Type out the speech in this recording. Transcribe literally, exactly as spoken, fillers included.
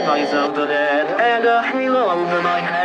eyes of the dead, and a halo over my head.